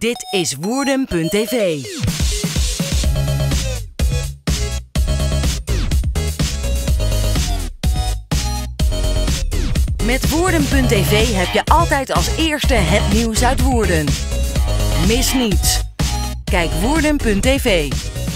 Dit is Woerden.tv. Met Woerden.tv heb je altijd als eerste het nieuws uit Woerden. Mis niets. Kijk Woerden.tv.